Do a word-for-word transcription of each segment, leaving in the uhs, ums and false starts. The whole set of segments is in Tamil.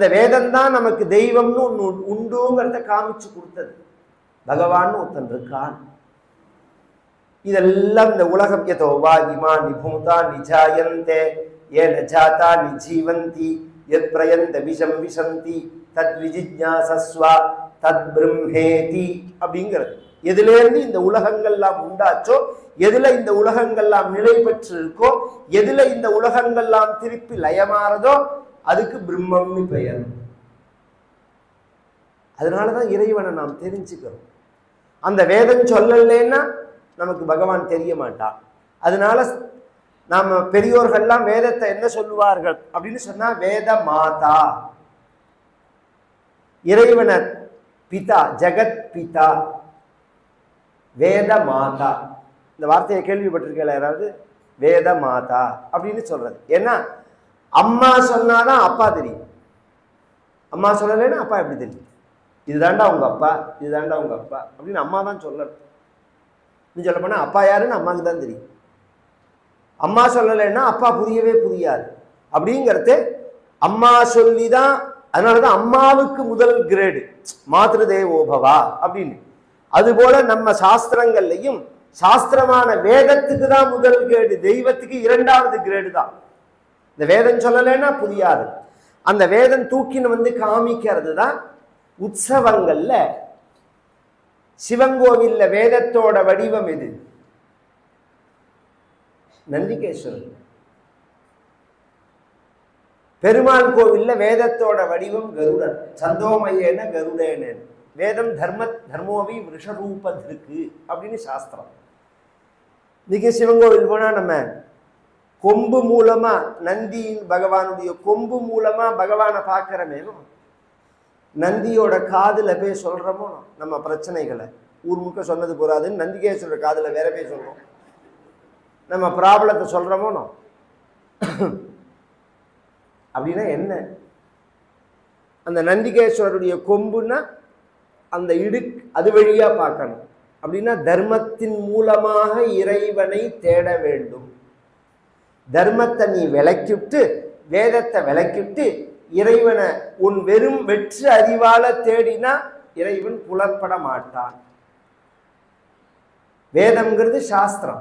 வேதம் தான் நமக்கு தெய்வம்னு ஒன்று உண்டுங்கிறத காமிச்சு கொடுத்தது. பகவான் ஒருத்தன் இருக்கான். இதெல்லாம் இந்த உலகம் யதோ வா இமா நிபூதா நிஜாயந்தே ஏன ஜாதா நிஜீவந்தி யத் பிரயந்த விஷம் விஷந்தி தத் விஜிஜ்ஞாசஸ்வா தத் பிரம்மேதி அப்படிங்கிறது. எதுலேருந்து இந்த உலகங்கள்லாம் உண்டாச்சோ, எதுல இந்த உலகங்கள்லாம் நிலை பெற்று இருக்கோ, எதுல இந்த உலகங்கள்லாம் திருப்பி லயமாறதோ அதுக்கு பிரம்மம்னு பெயர். அதனாலதான் இறைவனை நாம் தெரிஞ்சுக்கிறோம். அந்த வேதம் சொல்லலைன்னா நமக்கு பகவான் தெரிய மாட்டான். அதனால நாம பெரியோர்கள்லாம் வேதத்தை என்ன சொல்லுவார்கள் அப்படின்னு சொன்னா, வேத மாதா, இறைவனர் பிதா, ஜெகத் பிதா, வேத மாதா. இந்த வார்த்தையை கேள்விப்பட்டிருக்கல யாராவது? வேத மாதா அப்படின்னு சொல்றது. ஏன்னா அம்மா சொன்னாதான் அப்பா தெரியும். அம்மா சொல்லலைன்னா அப்பா எப்படி தெரியும்? இதுதாண்டா உங்க அப்பா, இதுதாண்டா உங்க அப்பா அப்படின்னு அம்மா தான் சொல்லணும். நீ சொல்ல போனா அப்பா யாருன்னு அம்மாவுக்கு தான் தெரியும். அம்மா சொல்லலைன்னா அப்பா புரியவே புரியாது. அப்படிங்கிறது அம்மா சொல்லிதான். அதனாலதான் அம்மாவுக்கு முதல் கிரேடு மாத்ரு தேவோபவா அப்படின்னு. அதுபோல நம்ம சாஸ்திரங்கள்லையும் சாஸ்திரமான வேதத்துக்கு தான் முதல் கிரேடு, தெய்வத்துக்கு இரண்டாவது கிரேடு தான். இந்த வேதம் சொல்லலைன்னா புரியாது. அந்த வேதம் தூக்கின்னு வந்து காமிக்கிறது தான் உற்சவங்கள்ல. சிவங்கோவில்ல வேதத்தோட வடிவம் எது? நந்திகேஸ்வரன். பெருமாள் கோவில்ல வேதத்தோட வடிவம் கருடன். சந்தோமயேன கருடேன. வேதம் தர்ம தர்மோவி விஷரூபத்திற்கு அப்படின்னு சாஸ்திரம். இன்னைக்கு சிவங்கோவில் போனா நம்ம கொம்பு மூலமா நந்தி பகவானுடைய கொம்பு மூலமா பகவானை பார்க்கிறமே, நந்தியோட காதுல போய் சொல்றோமோ நம்ம பிரச்சனைகளை. ஊர் முக்க சொன்னது போறாதுன்னு நந்திகேஸ்வரர் காதுல வேற போய் சொல்றோம். நம்ம ப்ராப்ளத்தை சொல்றோமோ அப்படின்னா என்ன? அந்த நந்திகேஸ்வரருடைய கொம்புன்னா அந்த இடு அது வழியா பார்க்கணும். அப்படின்னா தர்மத்தின் மூலமாக இறைவனை தேட வேண்டும். தர்மத்தை நீ விளக்கிவிட்டு, வேதத்தை விளக்கிவிட்டு இறைவனை உன் வெறும் வெற்று அறிவால தேடினா இறைவன் புலப்பட மாட்டான். வேதம்ங்கிறது சாஸ்திரம்.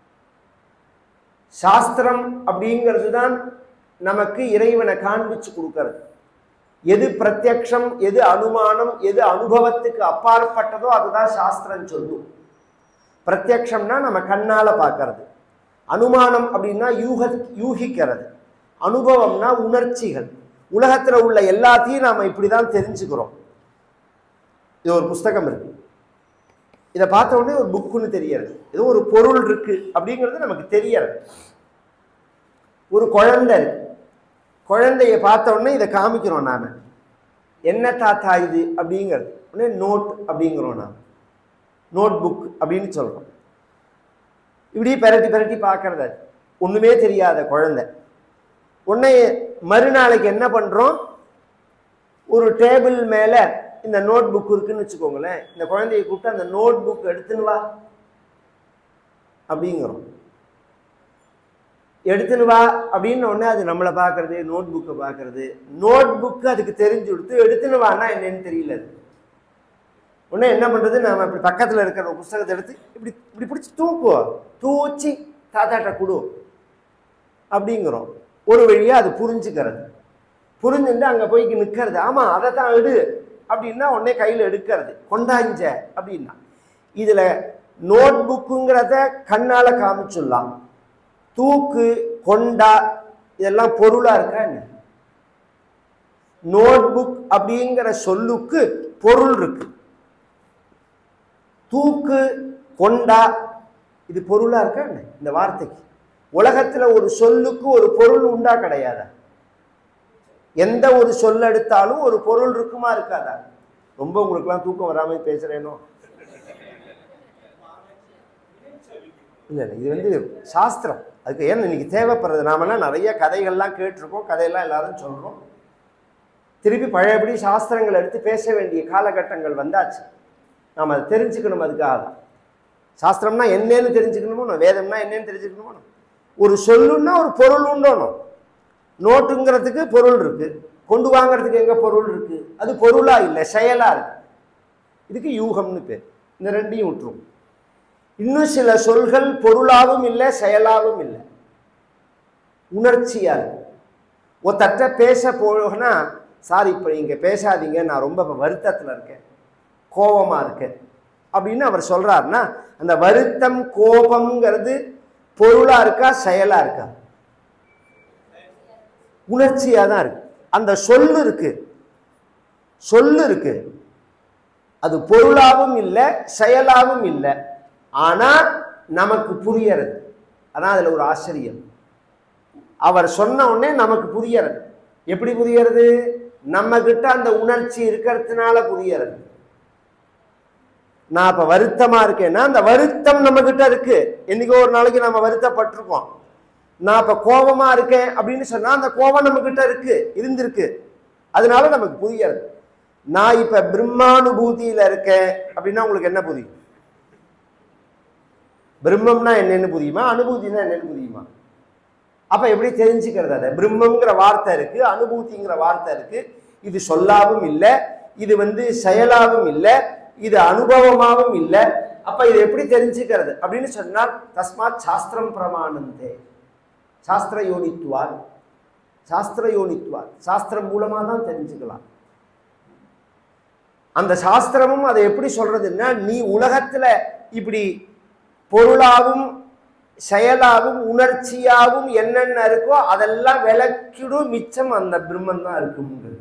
சாஸ்திரம் அப்படிங்கிறது தான் நமக்கு இறைவனை காண்பிச்சு கொடுக்கிறது. எது பிரத்யக்ஷம், எது அனுமானம், எது அனுபவத்துக்கு அப்பாற்பட்டதோ அதுதான் சாஸ்திரம் சொல்லும். பிரத்யக்ஷம்னா நம்ம கண்ணால பார்க்கறது, அனுமானம் அப்படின்னா யூக யூகிக்கிறது, அனுபவம்னா உணர்ச்சிகள். உலகத்துல உள்ள எல்லாத்தையும் நாம இப்படிதான் தெரிஞ்சுக்கிறோம். இது ஒரு புஸ்தகம் இருக்கு, இதை பார்த்த உடனே ஒரு புக்குன்னு தெரியறது, ஏதோ ஒரு பொருள் இருக்கு அப்படிங்கிறது நமக்கு தெரியறது. ஒரு குழந்தை இருக்கு, குழந்தைய பார்த்த உடனே இதை காமிக்கிறோம் நாம. என்ன தாத்தா இது அப்படிங்கிறது உடனே நோட் அப்படிங்கிறோம் நாம. நோட் புக் அப்படின்னு சொல்றோம். இப்படி பெரட்டி பெரட்டி பார்க்கறது. ஒண்ணுமே தெரியாத குழந்தை. உடனே மறுநாளைக்கு என்ன பண்றோம்? ஒரு டேபிள் மேல இந்த நோட் புக் இருக்குன்னு வச்சுக்கோங்களேன். இந்த குழந்தைய கூப்பிட்டு அந்த நோட் புக் எடுத்துன்னு வா அப்படிங்கிறோம். எடுத்துன்னு வா அப்படின்னு உடனே அது நம்மளை பார்க்கறது, நோட் புக்கை பார்க்கறது. நோட் புக்கு அதுக்கு தெரிஞ்சு கொடுத்து எடுத்துன்னு வான்னா என்னன்னு தெரியல. உடனே என்ன பண்றது? நாம இப்படி பக்கத்துல இருக்கிற ஒரு புஸ்தகத்தை எடுத்து இப்படி இப்படி பிடிச்சி தூக்குவோம். தூச்சி தாத்தாட்ட கொடு அப்படிங்கிறோம். ஒரு வழியா அது புரிஞ்சுக்கிறது. புரிஞ்சுட்டு அங்க போய் நிற்கிறது. ஆமா அதை தான் எடு அப்படின்னா உடனே கையில எடுக்கிறது. கொண்டாஞ்ச அப்படின்னா இதுல நோட் புக்குங்கிறத கண்ணால காமிச்சுடலாம். தூக்கு, கொண்டா இதெல்லாம் பொருளா இருக்கா என்ன? நோட் புக் அப்படிங்கிற சொல்லுக்கு பொருள் இருக்கு. தூக்கு, கொண்டா இது பொருளா இருக்கா என்ன? இந்த வார்த்தைக்கு உலகத்துல ஒரு சொல்லுக்கு ஒரு பொருள் உண்டா கிடையாதா? எந்த ஒரு சொல் எடுத்தாலும் ஒரு பொருள் இருக்குமா இருக்காதா? ரொம்ப உங்களுக்குலாம் தூக்கம் வராம பேசுறேனோ? இல்ல இல்ல இது வந்து சாஸ்திரம். அதுக்கு ஏன் இன்னைக்கு தேவைப்படுறது? நாமெல்லாம் நிறைய கதைகள்லாம் கேட்டிருக்கோம், கதையெல்லாம் எல்லாரும் சொல்றோம். திருப்பி பழையபடி சாஸ்திரங்கள் எடுத்து பேச வேண்டிய காலகட்டங்கள் வந்தாச்சு. நாம் அதை தெரிஞ்சுக்கணும். அதுக்காக தான் சாஸ்திரம்னா என்னன்னு தெரிஞ்சுக்கணுமோ, வேதம்னா என்னன்னு தெரிஞ்சுக்கணுமோ. ஒரு சொல்லுன்னா ஒரு பொருள் உண்டோணும். நோட்டுங்கிறதுக்கு பொருள் இருக்கு, கொண்டு வாங்கிறதுக்கு எங்க பொருள் இருக்கு? அது பொருளா இல்லை, செயலா இருக்கு. இதுக்கு யூகம்னு பேர். இந்த ரெண்டையும் விட்டுரும். இன்னும் சில சொல்கள் பொருளாவும் இல்லை, செயலாவும் இல்லை, உணர்ச்சியா இருக்கு. ஒருத்தட்ட பேச போனா, சார் இப்போ இங்கே பேசாதீங்க, நான் ரொம்ப வருத்தத்தில் இருக்கேன், கோபமா இருக்கேன் அப்படின்னு அவர் சொல்றாருன்னா, அந்த வருத்தம் கோபம்ங்கிறது பொருளா இருக்கா செயலா இருக்கா? உணர்ச்சியா தான் இருக்கு. அந்த சொல்லு இருக்கு, சொல்லு இருக்கு, அது பொருளாவும் இல்லை செயலாவும் இல்லை, ஆனா நமக்கு புரியறது. அதான் அதுல ஒரு ஆச்சரியம். அவர் சொன்ன உடனே நமக்கு புரியறது. எப்படி புரியறது? நம்ம கிட்ட அந்த உணர்ச்சி இருக்கிறதுனால புரியறது. நான் இப்ப வருத்தமா இருக்கேன்னா அந்த வருத்தம் நம்ம கிட்ட இருக்கு. என்னைக்கோ ஒரு நாளைக்கு நம்ம வருத்தப்பட்டிருக்கோம். நான் இப்ப கோபமா இருக்கேன் அப்படின்னு சொன்னா அந்த கோபம் நம்ம கிட்ட இருக்கு, இருந்திருக்கு, அதனால நமக்கு புரியறது. நான் இப்ப பிரம்மானுபூதியில இருக்கேன் அப்படின்னா உங்களுக்கு என்ன புரியும்? பிரம்மம்னா என்னன்னு புரியுமா? அனுபூதினா என்னன்னு புரியுமா? அப்ப எப்படி தெரிஞ்சுக்கிறது? அதை பிரம்மங்கிற வார்த்தை இருக்கு, அனுபூதிங்கிற வார்த்தை இருக்கு. இது சொல்லாவும் இல்லை, இது வந்து செயலாவும் இல்லை, இது அனுபவமாகவும் இல்லை. அப்ப இது எப்படி தெரிஞ்சுக்கிறது அப்படின்னு சொன்னால், தஸ்மாத் சாஸ்திரம் பிரமாணந்தே, சாஸ்திர யோனித்துவார், சாஸ்திர யோனித்துவார், சாஸ்திரம் மூலமா தான் தெரிஞ்சுக்கலாம். அந்த சாஸ்திரமும் அதை எப்படி சொல்றதுன்னா, நீ உலகத்துல இப்படி பொருளாவும் செயலாவும் உணர்ச்சியாவும் என்னென்ன இருக்கோ அதெல்லாம் விளக்கிடும், மிச்சம் அந்த பிரம்மன் தான் இருக்குங்கிறது.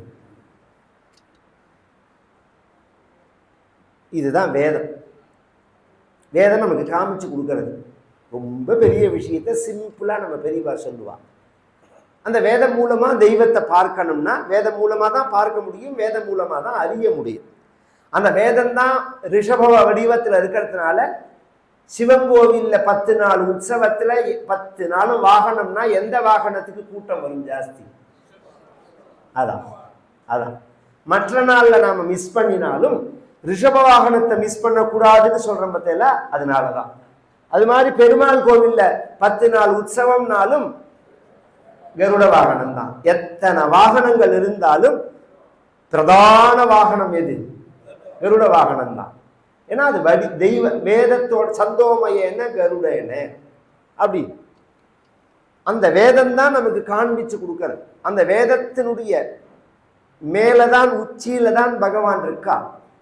இதுதான் வேதம். வேதம் நமக்கு காமிச்சு கொடுக்கறது. ரொம்ப பெரிய விஷயத்தை சிம்பிளா நம்ம பெரியவா சொல்லுவா. அந்த வேதம் மூலமா தெய்வத்தை பார்க்கணும்னா வேதம் மூலமா தான் பார்க்க முடியும், வேதம் மூலமா தான் அறிய முடியும். அந்த வேதம் தான் ரிஷப வடிவத்தில் இருக்கிறதுனால சிவன் கோவில்ல பத்து நாள் உற்சவத்துல பத்து நாளும் வாகனம்னா எந்த வாகனத்துக்கு கூட்டம் வரும் ஜாஸ்தி? அதான் அதான் மற்ற நாள்ல நாம மிஸ் பண்ணினாலும் ரிஷப வாகனத்தை மிஸ் பண்ணக்கூடாதுன்னு சொல்றோம் பார்த்தீங்களா, அதனாலதான். அது மாதிரி பெருமாள் கோவில்ல பத்து நாள் உற்சவம்னாலும் கருட வாகனம் தான். எத்தனை வாகனங்கள் இருந்தாலும் பிரதான வாகனம் எது? கருட வாகனம் தான். ஏன்னா அது வடி தெய்வ வேதத்தோட சந்தோமயன கருடன அப்படி அந்த வேதம் தான் நமக்கு காண்பிச்சு கொடுக்கறது. அந்த வேதத்தினுடைய மேலதான் உச்சியில தான் பகவான் இருக்கா.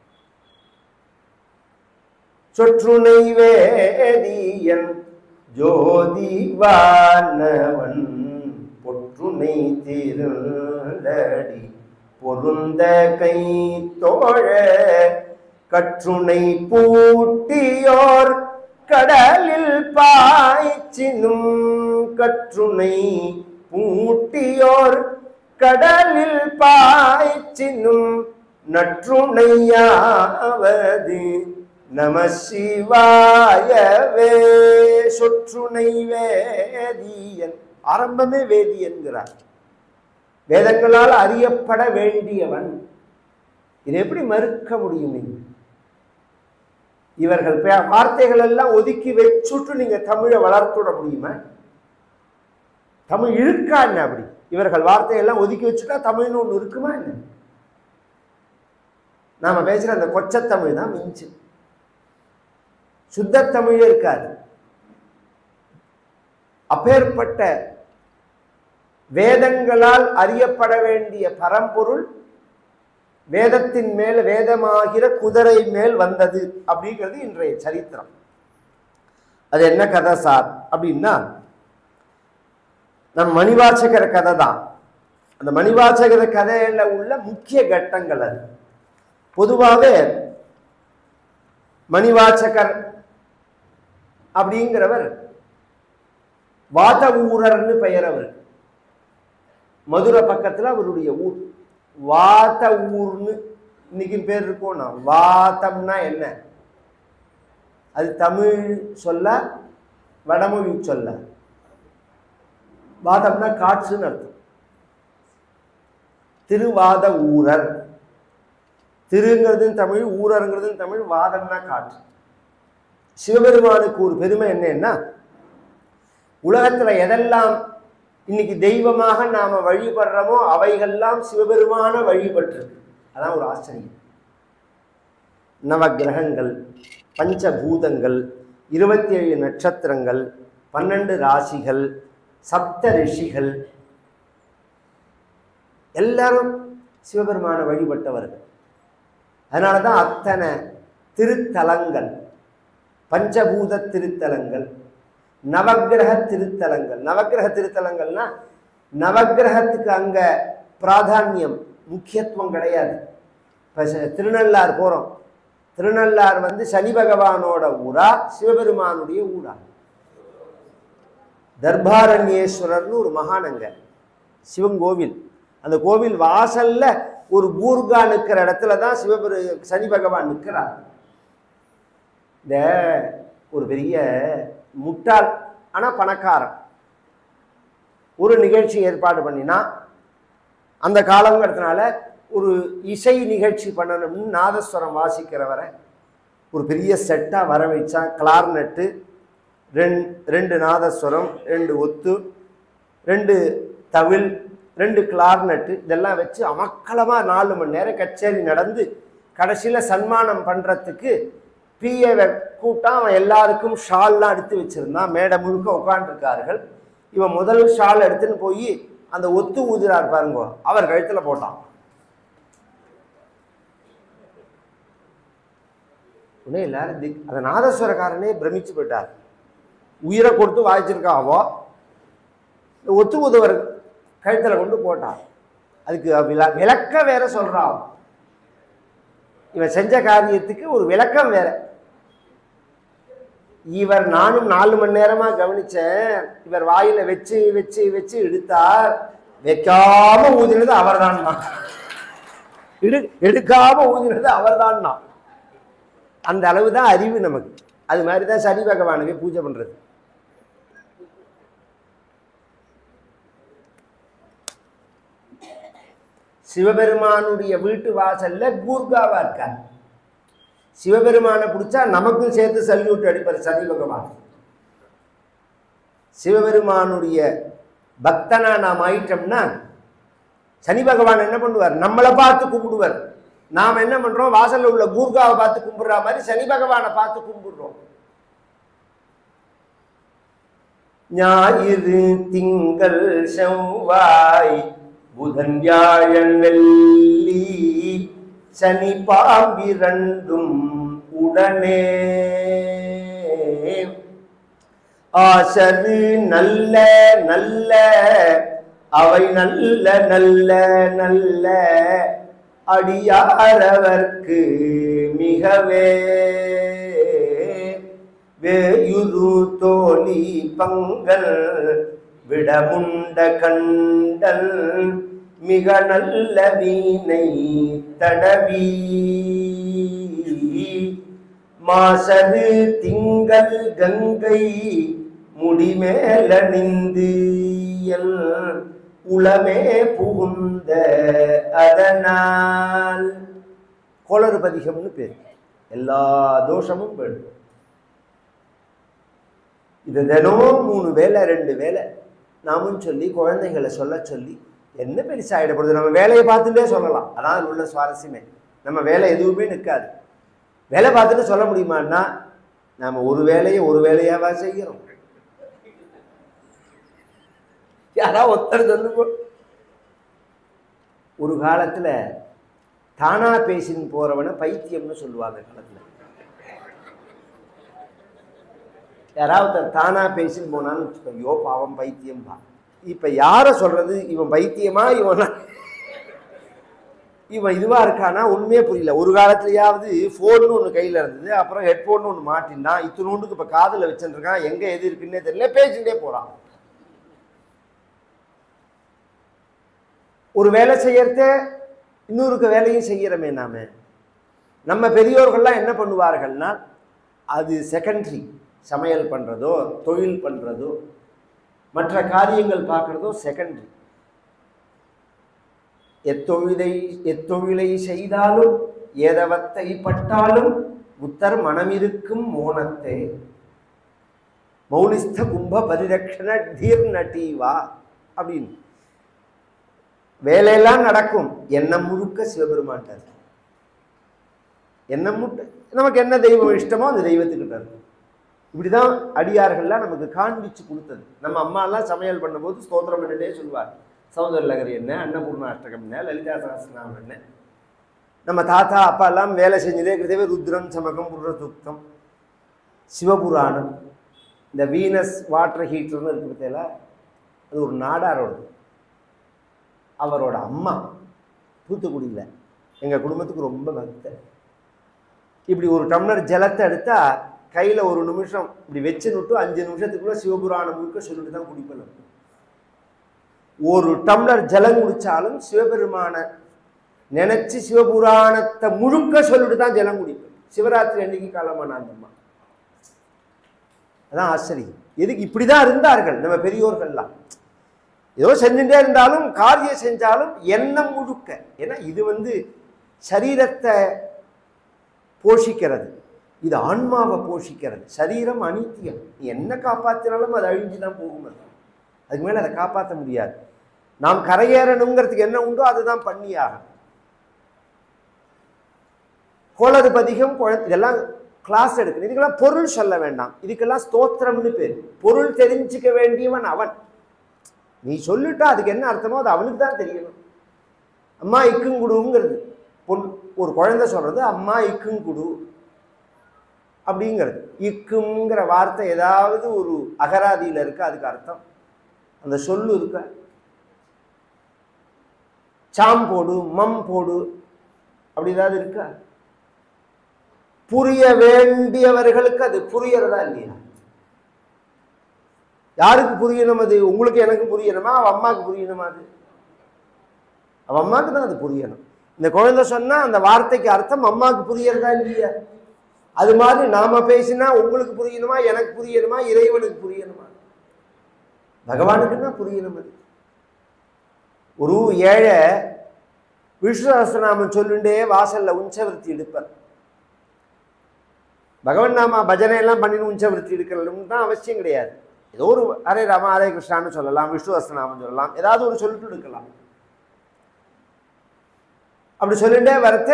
சொற்றுணை வேதியன் ஜோதிவானவன் பொற்றுணை திருளடி பொருந்த கை தோழ கற்றுணை பூட்டியோர் கடலில் பாய்ச்சினும் கற்றுணை பூட்டியோர் கடலில் பாய்ச்சினும் நற்றுணையாவது நம சிவாயவே. சொற்றுணை வேதியன், ஆரம்பமே வேதியன்கிறார். வேதங்களால் அறியப்பட வேண்டியவன். இதை எப்படி மறுக்க முடியும்? நீங்க இவர்கள் வார்த்தைகள் எல்லாம் ஒதுக்கி வச்சுட்டு நீங்க தமிழை வளர்த்துட முடியுமா? தமிழ் இருக்கா என்ன? அப்படி இவர்கள் வார்த்தையெல்லாம் ஒதுக்கி வச்சுட்டா தமிழ்னு ஒண்ணு இருக்குமா என்ன? நாம பேசுற அந்த கொச்சத்தமிழ் தான் மிஞ்சு, சுத்த தமிழே இருக்காது. அப்பேற்பட்ட வேதங்களால் அறியப்பட வேண்டிய பரம்பொருள் வேதத்தின் மேல் வேதமாகிற குதிரை மேல் வந்தது அப்படிங்கிறது இன்றைய சரித்திரம். அது என்ன கதை சார் அப்படின்னா, நம் மணிவாசகர கதை தான். அந்த மணிவாசகர கதையில உள்ள முக்கிய கட்டங்கள் அது. பொதுவாகவே மணிவாசகர் அப்படிங்கிறவர் வாத ஊரர்னு பெயர். அவர் மதுரை பக்கத்துல அவருடைய ஊர் வாத ஊர்னு இன்னைக்கு பேர் இருக்கோம்னா. வாதம்னா என்ன? அது தமிழ் சொல்ல, வடமொழி சொல்ல. வாதம்னா காற்றுன்னு அர்த்தம். திருவாத ஊரர், திருங்கிறது தமிழ், ஊரருங்கிறது தமிழ், வாதம்னா காற்று. சிவபெருமானுக்கு ஒரு பெருமை என்னன்னா, உலகத்துல எதெல்லாம் இன்னைக்கு தெய்வமாக நாம வழிபடுறோமோ அவைகள்லாம் சிவபெருமான வழிபட்டிருக்கு. அதான் ஒரு ஆச்சரியம். நவகிரகங்கள், பஞ்சபூதங்கள், இருபத்தி ஏழு நட்சத்திரங்கள், பன்னெண்டு ராசிகள், சப்த ரிஷிகள் எல்லாரும் சிவபெருமான வழிபட்டவர்கள். அதனால தான் அத்தனை திருத்தலங்கள், பஞ்சபூத திருத்தலங்கள், நவகிரக திருத்தலங்கள். நவகிரக திருத்தலங்கள்னா நவகிரகத்துக்கு அங்க பிராதானியம் முக்கியத்துவம் கிடையாது. இப்போ திருநள்ளார் போகிறோம், திருநள்ளார் வந்து சனி பகவானோட ஊரா சிவபெருமானுடைய ஊரா? தர்பாரண்யேஸ்வரர்னு ஒரு மகானங்க சிவன் கோவில். அந்த கோவில் வாசல்ல ஒரு கூர்கா நிற்கிற இடத்துல தான் சிவபெரு சனி பகவான் நிற்கிறார். இந்த ஒரு பெரிய முட்டாள் ஆனால் பணக்காரன் ஒரு நிகழ்ச்சி ஏற்பாடு பண்ணினா அந்த காலங்கிறதுனால ஒரு இசை நிகழ்ச்சி பண்ணணும்னு நாதஸ்வரம் வாசிக்கிறவரை ஒரு பெரிய செட்டாக வர வச்சா. கிளார்னட்டு, ரெண்டு ரெண்டு நாதஸ்வரம், ரெண்டு ஒத்து, ரெண்டு தவில், ரெண்டு கிளார்னட்டு, இதெல்லாம் வச்சு அமக்கலமாக நாலு மணி நேரம் கச்சேரி நடந்து கடைசியில் சன்மானம் பண்ணுறதுக்கு பிஏவை கூட்டா. அவன் எல்லாருக்கும் ஷால்லாம் எடுத்து வச்சுருந்தான். மேடை முழுக்க உட்காந்துருக்கார்கள். இவன் முதல் ஷால் எடுத்துன்னு போய் அந்த ஒத்து ஊதுறார் பாருங்க, அவர் கழுத்தில் போட்டான். உடனே எல்லாரும் திக் அந்த நாதஸ்வரக்காரனே பிரமிச்சு போயிட்டார். உயிரை கொடுத்து வாய்ச்சிருக்காவோ ஒத்து ஊதுவர் கழுத்தில் கொண்டு போட்டான். அதுக்கு விள விளக்க வேற சொல்றான். இவன் செஞ்ச காரியத்துக்கு ஒரு விளக்கம் வேற. இவர் நானும் நாலு மணி நேரமா கவனிச்சேன். இவர் வாயில வச்சு வச்சு வச்சு எடுத்தார். வைக்காம ஊதினது அவர் தான். எடு எடுக்காம ஊதினது அவர் தான். அந்த அளவுதான் அறிவு நமக்கு. அது மாதிரிதான் சனி பகவானுக்கு பூஜை பண்றது. சிவபெருமானுடைய வீட்டு வாசல்ல கூர்காவா இருக்கார். சிவபெருமானை பிடிச்சா நமக்கும் சேர்த்து சல்யூட் அடிப்பார் சனி பகவான். சிவபெருமானுடைய பக்தனா நாம் ஆயிட்டோம்னா சனி பகவான் என்ன பண்ணுவார்? நம்மளை பார்த்து கும்பிடுவார். நாம் என்ன பண்றோம்? வாசல்ல உள்ள கூர்காவை பார்த்து கும்பிடுற மாதிரி சனி பகவானை பார்த்து கும்பிடுறோம். ஞாயிறு திங்கள் செவ்வாய் புதன் வியாழன் வெள்ளி சனி பாம்பிரண்டும் உடனே ஆசரு நல்ல நல்ல அவை நல்ல நல்ல நல்ல அடியாரவர்க்கு மிகவே வேயுரு தோழி பங்கல் விடமுண்ட கண்டல் மிக நல்ல வீணை தடவி மாசரு திங்கள் கங்கை முடிமேல நிந்து எல் உளமே புகுந்த அதனால் கோளறு பதிகம்னு பேர். எல்லா தோஷமும் போயிடும். இது தினமும் மூணு வேலை ரெண்டு வேலை நாமும் சொல்லி குழந்தைகளை சொல்ல சொல்லி என்ன பெருசாகிடப்படுது. நம்ம வேலையை பார்த்துட்டே சொல்லலாம். அதான் உள்ள சுவாரஸ்யமே. நம்ம வேலை எதுவுமே நிற்காது. வேலை பார்த்துட்டு சொல்ல முடியுமான்னா நம்ம ஒரு வேலையை ஒரு வேலையாவா செய்கிறோம்? யாரா ஒருத்தர் சொல்லுங்க. ஒரு காலத்துல தானா பேசின்னு போறவனை பைத்தியம்னு சொல்லுவாங்க. காலத்துல யாராவது தானா பேசின்னு போனான்னு ஐயோ பாவம் பைத்தியம் பா. இப்ப யார சொல்றது? இவன் பைத்தியமா இவன் இவன் இதுவா இருக்கானா ஒண்ணுமே புரியல. ஒரு காலத்துலயாவது போன்னு ஒண்ணு கையில இருந்தது, அப்புறம் ஹெட்போன் ஒண்ணு மாட்டினா இத்தினோண்டுக்கு இப்ப காதுல வச்சுருக்கான். எங்க எது இருக்குன்னே தெரியல, பேசிட்டே போறான். ஒரு வேலை செய்யறத இன்னொருக்கு வேலையும் செய்யறமே. நாம நம்ம பெரியோர்கள்லாம் என்ன பண்ணுவார்கள்னா அது செகண்டரி. சமையல் பண்றதோ தொழில் பண்றதோ மற்ற காரியங்கள் பார்க்கறதோ செகண்டரி. எத்தொழிலை எத்தொழிலை செய்தாலும் ஏதவத்தை பட்டாலும் புத்தர் மனமிருக்கும் மோனத்தை மௌலிஸ்த கும்ப பரிரக்ஷண தீர் நட்டீவா அப்படின்னு. வேலையெல்லாம் நடக்கும், எண்ணம் முழுக்க சிவபெருமான்ட்டார். எண்ணம் முட்டு நமக்கு என்ன தெய்வம் இஷ்டமோ அந்த தெய்வத்துக்கிட்ட இருக்கும். இப்படிதான் அடியார்கள்லாம் நமக்கு காண்பிச்சு கொடுத்தது. நம்ம அம்மாலாம் சமையல் பண்ணும்போது ஸ்தோத்திரம் பண்ணிட்டே சொல்லுவார். சௌந்தரலகரி என்ன, அன்னபூர்ண அஷ்டகம் என்ன, லலிதா சகஸ்ரநாமம் என்ன. நம்ம தாத்தா அப்பா எல்லாம் வேலை செஞ்சதே இருக்கிறதே ருத்ரம் சமகம் புருஷதுக்தம் சிவபுராணம். இந்த வீனஸ் வாட்டர் ஹீட்டர்னு இருக்கு பத்தியில, அது ஒரு நாடாரோடது. அவரோட அம்மா தூத்துக்குடியில் எங்கள் குடும்பத்துக்கு ரொம்ப பக்தர். இப்படி ஒரு டம்ளர் ஜலத்தை எடுத்தா கையில் ஒரு நிமிஷம் இப்படி வச்சு நுட்டு அஞ்சு நிமிஷத்துக்குள்ள சிவபுராணம் முழுக்க சொல்லிட்டு தான் குடிப்பேன். ஒரு டம்ளர் ஜலம் குடிச்சாலும் சிவபெருமான நினைச்சு சிவபுராணத்தை முழுக்க சொல்லிட்டு தான் ஜலம் குடிப்பேன். சிவராத்திரி அன்னைக்கு காலமான அந்த அம்மா. அதான் ஆச்சரியம். எதுக்கு இப்படிதான் இருந்தார்கள் நம்ம பெரியோர்கள்லாம். ஏதோ செஞ்சுட்டே இருந்தாலும் காரியம் செஞ்சாலும் எண்ணம் முழுக்க. ஏன்னா இது வந்து சரீரத்தை போஷிக்கிறது, இது ஆன்மாவை போஷிக்கிறது. சரீரம் அனித்தியம், நீ என்ன காப்பாற்றினாலும் அது அழிஞ்சுதான் போகும். அது அதுக்கு மேலே அதை காப்பாற்ற முடியாது. நாம் கரையேறணுங்கிறதுக்கு என்ன உண்டோ அதுதான் பண்ணியாகும். கோளறு பதிகம் குழந்தை இதெல்லாம் கிளாஸ் எடுக்கணும். இதுக்கெல்லாம் பொருள் சொல்ல வேண்டாம், இதுக்கெல்லாம் ஸ்தோத்திரம்னு பேர். பொருள் தெரிஞ்சுக்க வேண்டியவன் அவன். நீ சொல்லிட்டா அதுக்கு என்ன அர்த்தமோ அது அவனுக்கு தான் தெரியணும். அம்மா இக்குங்குடுங்கிறது பொன் ஒரு குழந்தை சொல்றது, அம்மா இக்குங்குடு அப்படிங்கிறது. இக்குங்கிற வார்த்தை ஏதாவது ஒரு அகராதியில் இருக்க, அதுக்கு அர்த்தம் அந்த சொல்லு இருக்க. சாம் போடு, மம் போடு அப்படி ஏதாவது இருக்கா? புரிய வேண்டியவர்களுக்கு அது புரியறதா இல்லையா? யாருக்கு புரியணும்? அது உங்களுக்கு எனக்கு புரியணுமா, அவ அம்மாவுக்கு புரியணுமா? அது அவ அம்மாவுக்கு தான் அது புரியணும். இந்த குழந்தை சொன்னா அந்த வார்த்தைக்கு அர்த்தம் அம்மாவுக்கு புரியறதா இல்லையா? அது மாதிரி நாம பேசினா உங்களுக்கு புரியணுமா, எனக்கு புரியணுமா, இறைவனுக்கு புரியணுமா? பகவானுக்கு தான் புரியணும். அது ஒரு ஏழை விஷ்ணு சஹஸ்ரநாமம் சொல்லுண்டே வாசல்ல உஞ்சவருத்தி எடுப்பார். பகவன் நாம பஜனை எல்லாம் பண்ணின்னு உஞ்சவருத்தி எடுக்கணும்னு தான் அவசியம் கிடையாது. ஏதோ ஒரு ஹரே ராமா ஹரே கிருஷ்ணான்னு சொல்லலாம், விஷ்ணு சஹஸ்ரநாமம் சொல்லலாம், ஏதாவது ஒரு சொல்லிட்டு எடுக்கலாம். அப்படி சொல்லிட்டே வரத்த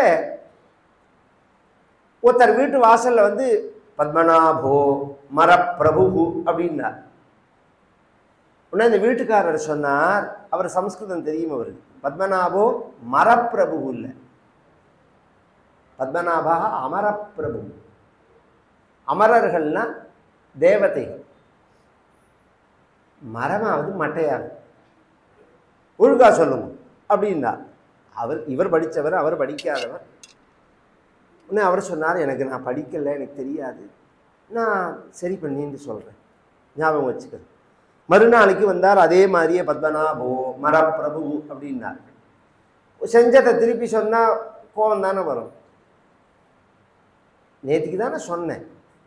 ஒருத்தர் வீட்டு வாசல்ல வந்து பத்மநாபோ மரப்பிரபு அப்படின்னார். உடனே இந்த வீட்டுக்காரர் சொன்னார், அவர் சம்ஸ்கிருதம் தெரியும் அவருக்கு. பத்மநாபோ மரப்பிரபு இல்லை, பத்மநாபா அமரப்பிரபு. அமரர்கள்னா தேவதைகள், மரமாவது மட்டையாகும். ஒழுங்கா சொல்லுங்க அப்படின்னா அவர் இவர் படித்தவர், அவர் படிக்காதவர். உடனே அவர் சொன்னார், எனக்கு நான் படிக்கலை, எனக்கு தெரியாது, நான் சரி பண்ணின்னு சொல்கிறேன், ஞாபகம் வச்சுக்கிறேன். மறுநாளைக்கு வந்தார், அதே மாதிரியே பத்மநாபோ மரப்பிரபு அப்படின்னார். செஞ்சதை திருப்பி சொன்னால் கோபம் தானே வரும். நேற்றுக்கு தானே சொன்னேன்,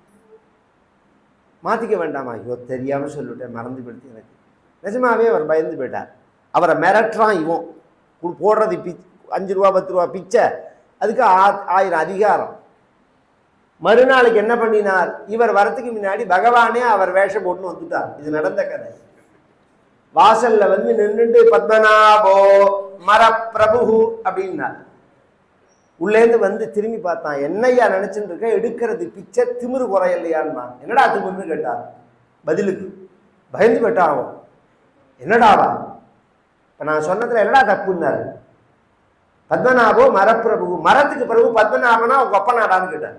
மாற்றிக்க வேண்டாமா? ஐயோ தெரியாமல் சொல்லிவிட்டேன், மறந்து போயிடுத்து எனக்கு. நிஜமாவே அவர் பயந்து போயிட்டார். அவரை மிரட்டுறான் இவன், போடுறது பி அஞ்சு ரூபா பத்து ரூபா பிச்சை, அதுக்கு ஆ ஆயிரம் அதிகாரம். மறுநாளைக்கு என்ன பண்ணினார், இவர் வரத்துக்கு முன்னாடி பகவானே அவர் வேஷம் போட்டுன்னு வந்துட்டார். இது நடந்த கதை. வாசல்ல வந்து நின்றுட்டு பத்மநாபோ மரப்பிரபு அப்படின்னார். உள்ளேந்து வந்து திரும்பி பார்த்தான், என்னையா நினைச்சுட்டு இருக்க, எடுக்கிறது பிச்சை, திமிரு குறையலையான்னா. என்னடா திமிருன்னு கேட்டார். பதிலுக்கு பயந்து போயிட்டான் அவன். என்னடாவா, இப்ப நான் சொன்னதுல என்னடா தப்புன்னாரு. பத்மநாபோ மரப்பிரபு, மரத்துக்கு பிறகு பத்மநாபனா உங்க அப்பனாடான்னு கேட்டார்.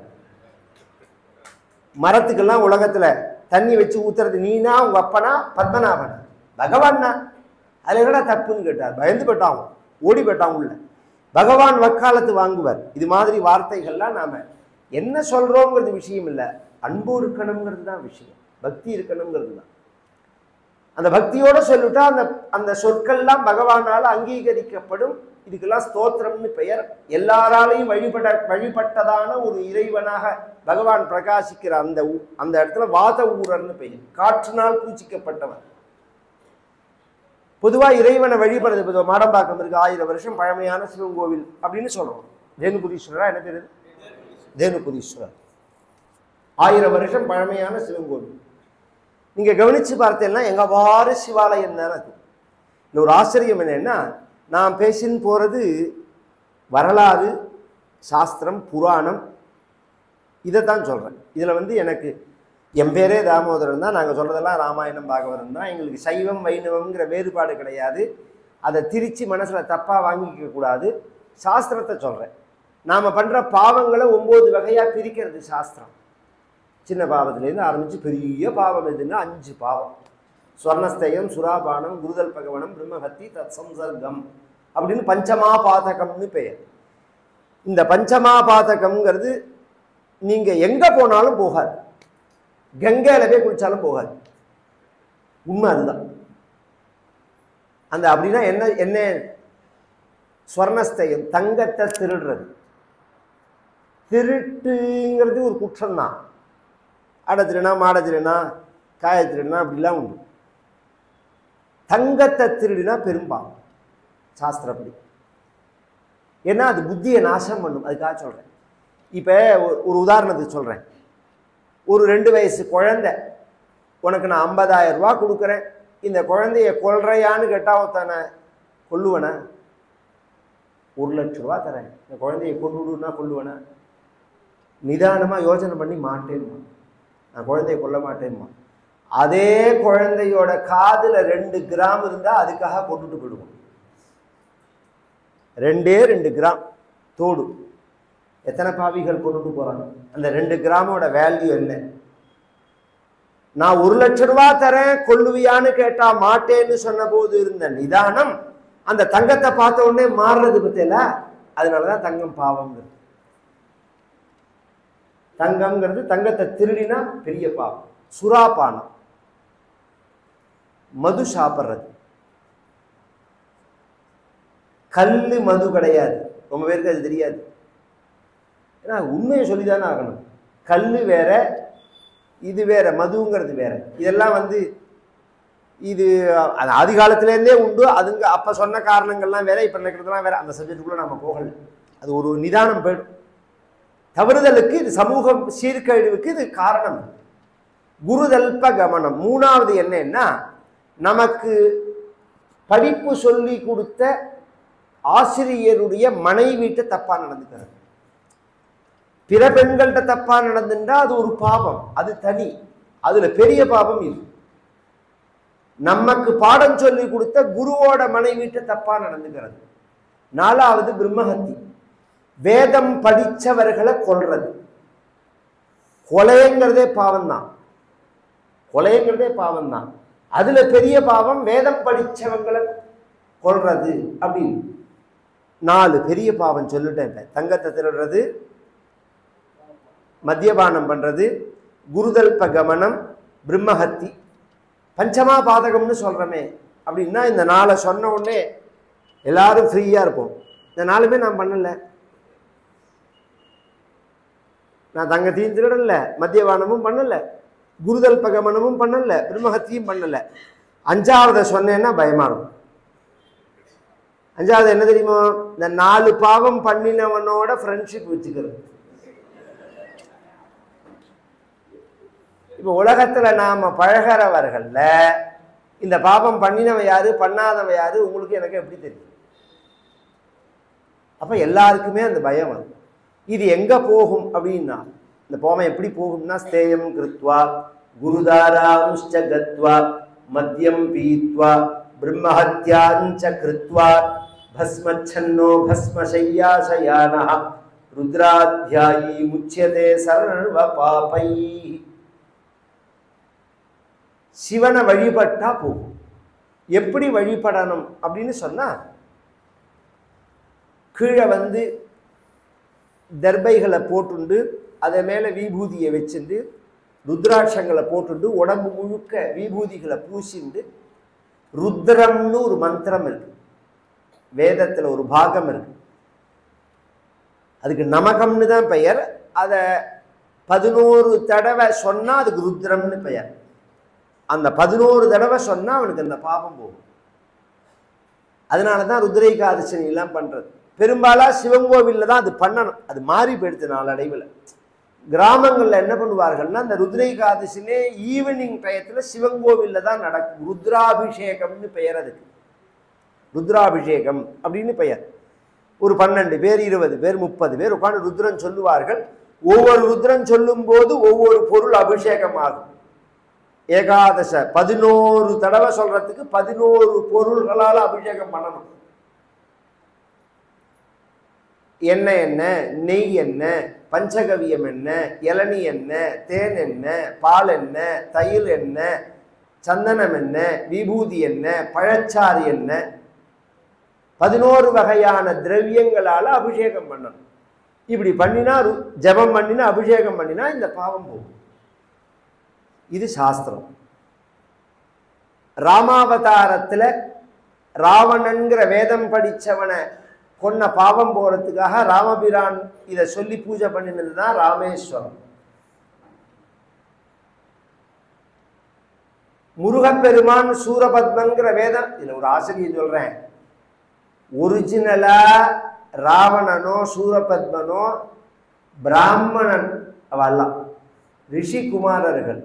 மரத்துக்கெல்லாம் உலகத்துல தண்ணி வச்சு ஊத்துறது நீனா உங்க அப்பனா பத்மநாபனா பகவான்னா, அதுல என்னடா தப்புன்னு கேட்டார். பயந்து போயிட்டான், ஓடி போயிட்டான் உள்ள. பகவான் வக்காலத்து வாங்குவார். இது மாதிரி வார்த்தைகள்லாம் நாம என்ன சொல்றோங்கிறது விஷயம் இல்லை, அன்பு இருக்கணுங்கிறது தான் விஷயம், பக்தி இருக்கணுங்கிறது தான். அந்த பக்தியோட சொல்லிட்டா அந்த அந்த சொற்கள்லாம் பகவானால அங்கீகரிக்கப்படும். இதுக்கெல்லாம் ஸ்தோத்திரம்னு பெயர். எல்லாராலையும் வழிபட வழிபட்டதான ஒரு இறைவனாக பகவான் பிரகாசிக்கிற அந்த அந்த இடத்துல வாத ஊரர்னு பெயர். காற்றினால் பூச்சிக்கப்பட்டவர். பொதுவாக இறைவனை வழிபடுறது, பொதுவாக மாடம்பாக்கம் இருக்கு, ஆயிரம் வருஷம் பழமையான சிவன் கோவில் அப்படின்னு சொல்றோம். தேனுபுரீஸ்வரரா என்ன பேரு? தேனுபுரீஸ்வரர். ஆயிரம் வருஷம் பழமையான சிவன் கோவில். நீங்க கவனிச்சு பார்த்தேன்னா எங்கவாறு சிவாலயம் தானே அது. இன்னொரு ஆச்சரியம் என்னன்னா, நான் பேசின்னு போகிறது வரலாறு, சாஸ்திரம், புராணம், இதை தான் சொல்கிறேன். இதில் வந்து எனக்கு என் பேரே தாமோதரன் தான், நாங்கள் சொல்கிறதெல்லாம் ராமாயணம் பாகவதம் தான். எங்களுக்கு சைவம் வைணவம்ங்கிற வேறுபாடு கிடையாது. அதை திரித்து மனசில் தப்பாக வாங்கிக்க கூடாது. சாஸ்திரத்தை சொல்கிறேன். நாம் பண்ணுற பாவங்களை ஒம்பது வகையாக பிரிக்கிறது சாஸ்திரம். சின்ன பாவத்திலேருந்து ஆரம்பித்து பெரிய பாவம் எதுன்னா அஞ்சு பாவம்: ஸ்வர்ணஸ்தயம், சுராபானம், குருதல் பகவனம், பிரம்மஹத்தி, தத் சம்சர்க்கம் அப்படின்னு பஞ்சமாபாதகம்னு பெயர். இந்த பஞ்சமாபாதகம்ங்கிறது நீங்கள் எங்கே போனாலும் போகாது, கங்கையில் போய் குளிச்சாலும் போகாது. உண்மை அதுதான். அந்த அப்படின்னா என்ன என்ன ஸ்வர்ணஸ்தயம், தங்கத்தை திருடுறது. திருட்டுங்கிறது ஒரு குற்றம் தான். ஆடை திருடினா, மாடை திருடினா, காய திருடினா அப்படிலாம் உண்டு. தங்கத்தை திருடினா பெரும்பாலும் சாஸ்திரப்படி. ஏன்னா அது புத்தியை நாசம் பண்ணும். அதுக்காக சொல்கிறேன். இப்போ ஒரு உதாரணத்துக்கு சொல்கிறேன். ஒரு ரெண்டு வயசு குழந்தை, உனக்கு நான் ஐம்பதாயிரம் ரூபா கொடுக்குறேன், இந்த குழந்தைய கொல்றையான்னு கேட்டால் ஒருத்தானே கொல்லுவனா? ஒரு லட்ச ரூபா தரேன், இந்த குழந்தைய கொண்டுடுன்னா கொல்லுவனா? நிதானமாக யோசனை பண்ணி மாட்டேன்மா, நான் குழந்தைய கொல்ல மாட்டேன்மா. அதே குழந்தையோட காதில் ரெண்டு கிராம் இருந்தால் அதுக்காக கொண்டுட்டு போயிடுவோம். ரெண்டே ரெண்டு கிராம் தோடு எத்தனை பாவிகள் கொண்டுட்டு போகிறாங்க? அந்த ரெண்டு கிராமோட வேல்யூ என்ன? நான் ஒரு லட்ச ரூபா தரேன், கொல்லுவியான்னு கேட்டா மாட்டேன்னு சொன்ன போது இருந்த நிதானம் அந்த தங்கத்தை பார்த்த உடனே மாறுறது பத்தியில. அதனாலதான் தங்கம் பாவம்ங்கிறது. தங்கம்ங்கிறது தங்கத்தை திருடினா பெரிய பாவம். சுறாபானம், மது சாப்பிட்றது. கல்லு மது கிடையாது, ரொம்ப பேருக்கு அது தெரியாது. ஏன்னா உண்மையை சொல்லிதானே ஆகணும். கல்லு வேற, இது வேற, மதுங்கிறது வேற. இதெல்லாம் வந்து இது அது ஆதி காலத்திலேருந்தே உண்டு. அதுங்க அப்போ சொன்ன காரணங்கள்லாம் வேற, இப்போ நினைக்கிறதுலாம் வேற. அந்த சப்ஜெக்டுக்குள்ள நம்ம போகல. அது ஒரு நிதானம் போயிடும். தவறுதலுக்கு இது சமூக சீர்கழிவுக்கு இது காரணம். குருதல்ப கமனம். மூணாவது என்னன்னா, நமக்கு படிப்பு சொல்லி கொடுத்த ஆசிரியருடைய மனைவிட்ட தப்பா நடந்துக்கிறது. பிற பெண்கள்கிட்ட தப்பா நடந்துட்டா அது ஒரு பாவம், அது தனி. அதுல பெரிய பாவம் இது. நமக்கு பாடம் சொல்லி கொடுத்த குருவோட மனைவிட்ட தப்பா நடந்துக்கிறது. நாலாவது பிரம்மஹத்தி, வேதம் படிச்சவர்களை கொல்றது. கொலைங்கிறதே பாவம் தான், கொலைங்கிறதே பாவம் தான். அதுல பெரிய பாவம் வேதம் படிச்சவங்களை கொல்றது அப்படின்னு. நாலு பெரிய பாவம் சொல்லிட்டேன். தங்கத்தை திருடுறது, மத்தியபானம் பண்றது, குருதல்ப கமனம், பிரம்மஹத்தி. பஞ்சமா பாதகம்னு சொல்றமே அப்படின்னா இந்த நாளை சொன்ன உடனே எல்லாரும் ஃப்ரீயா இருப்போம். இந்த நாளுமே நான் பண்ணல. நான் தங்கத்தையும் திருடல, மத்தியபானமும் பண்ணல, குருதல்ப கமனமும் பண்ணல, பிரம்மஹத்தியும் பண்ணல. அஞ்சாவதை சொன்னேன்னா பயமா இருக்கும். அஞ்சாவது என்ன தெரியுமோ? இந்த நாலு பாவம் பண்ணினவனோட ஃப்ரெண்ட்ஷிப் வச்சுக்கிறது. இப்போ உலகத்துல நாம பழகிறவர்கள்ல இந்த பாவம் பண்ணினவன் யாரு, பண்ணாதவன் யாரு, உங்களுக்கு எனக்கு எப்படி தெரியும்? அப்ப எல்லாருக்குமே அந்த பயம் வரும். இது எங்க போகும் அப்படின்னா, இந்த போமை எப்படி போகும்னா, ஸ்தேயம் கிருத்வா குருதாராம்ச்ச கத்வா மத்யம் பீத்வா பிரம்மஹத்யாஞ்ச கிருத்வா பஸ்மச்சன்னோ பஸ்மசய்யாசயானஹ ருத்ராத்யாயி முச்யதே சர்வ பாபை. சிவனை வழிபட்டா போகும். எப்படி வழிபடணும் அப்படின்னு சொன்னா, கீழே வந்து தர்பைகளை போட்டுண்டு அதை மேல விபூதியை வச்சுண்டு ருத்ராட்சங்களை போட்டுண்டு உடம்பு முழுக்க விபூதிகளை பூசிண்டு ருத்ரம்னு ஒரு மந்திரம் இருக்கு, வேதத்துல ஒரு பாகம் இருக்கு. அதுக்கு நமகம்னு தான் பெயர். அதை பதினோரு தடவை சொன்னா அதுக்கு ருத்ரம்னு பெயர். அந்த பதினோரு தடவை சொன்னா அவனுக்கு அந்த பாபம் போகும். அதனாலதான் ருத்ரைகாதசனி எல்லாம் பண்றது. பெரும்பாலா சிவங்கோவில்ல தான் அது பண்ணணும். அது மாறி போயிடுது நாளடைவில். கிராமங்கள்ல என்ன பண்ணுவார்கள்னா, அந்த ருத்ரைகாதசினே ஈவினிங் டயத்துல சிவங்கோவில்ல தான் நடக்கும். ருத்ராபிஷேகம்னு பெயர் அதுக்கு. ருத்ராபிஷேகம் அப்படின்னு பெயர். ஒரு பன்னெண்டு பேர் இருபது பேர் முப்பது பேர் உட்காந்து ருத்ரன் சொல்லுவார்கள். ஒவ்வொரு ருத்ரன் சொல்லும் போது ஒவ்வொரு பொருள் அபிஷேகம் ஆகும். ஏகாதச பதினோரு தடவை சொல்றதுக்கு பதினோரு பொருள்களால் அபிஷேகம் பண்ணணும். எண்ணெய் என்ன, நெய் என்ன, பஞ்சகவியம் என்ன, இளநீ என்ன, தேன் என்ன, பால் என்ன, தயிர் என்ன, சந்தனம் என்ன, விபூதி என்ன, பழச்சாறு என்ன, பதினோரு வகையான திரவியங்களால அபிஷேகம் பண்ணணும். இப்படி பண்ணினா ஜபம் பண்ணினா அபிஷேகம் பண்ணினா இந்த பாவம் போகும். இது சாஸ்திரம். ராமாவதாரத்துல ராவணன்கிற வேதம் படிச்சவனை கொன்ன பாவம் போறதுக்காக ராமபிரான் இதை சொல்லி பூஜை பண்ணினது தான் ராமேஸ்வரம். முருகப்பெருமான் சூரபத்மன்கிற வேதம், இதுல ஒரு ஆசிரியர் சொல்றேன், ஒரிஜினலா ராவணனோ சூரபத்மனோ பிராமணன் அவெல்லாம் ரிஷி குமாரர்கள்.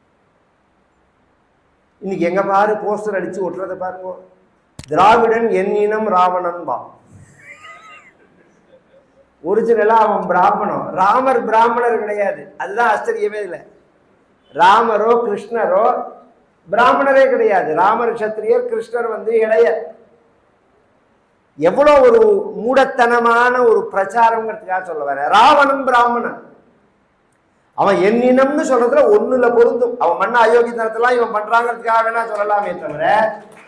இன்னைக்கு எங்க பாரு போஸ்டர் அடிச்சு ஒட்டுறத பாருங்க, திராவிடன் என் இனம் ராவணன் பா. ஒரிஜினலா அவன் பிராமணன். ராமர் பிராமணர் கிடையாது. அதுதான் ஆச்சரியமே இல்லை. ராமரோ கிருஷ்ணரோ பிராமணரே கிடையாது. ராமர் சத்திரியர், கிருஷ்ணர் வந்து இடையர். எவ்வளவு ஒரு மூடத்தனமான ஒரு பிரச்சாரம்ங்கிறதுக்காக சொல்ல வர. ராவணன் பிராமணன். அவன் என் இனம்னு சொல்றதுல ஒண்ணுல பொருந்தும். அவன் மண்ண அயோக்கியத்தனத்தெல்லாம் இவன் பண்றாங்கிறதுக்காக வேணா சொல்லலாமே தவிர